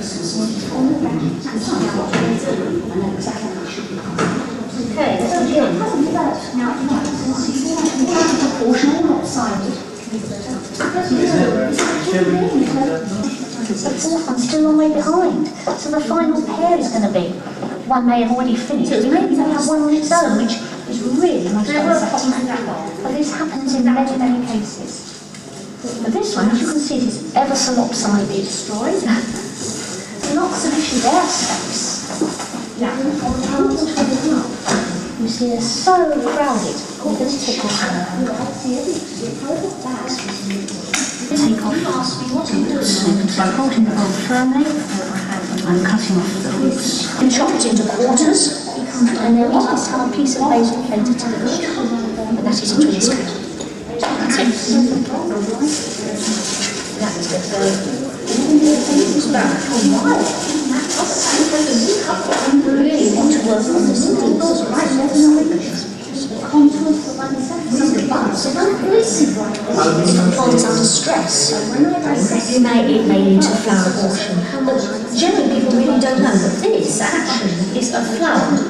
Okay, so here, the fourth one's still a long way behind. So the final pair is going to be, one may have already finished, maybe they have one on its own, which is really much unsatisfactory. But this happens in many, many cases. But this one, as you can see, is ever so lopsided. Destroyed. Lots of issues air space. You see, they're so crowded. Let's take off. Take off by holding the bowl firmly and cutting off the roots. And chopped into quarters, and then we just have a piece of basil planted to the root, and that is a twist. That's it. That is the third. Really want to work on this indeed. Plant is under stress. It may lead to flower abortion. But generally people really don't know that this actually is a flower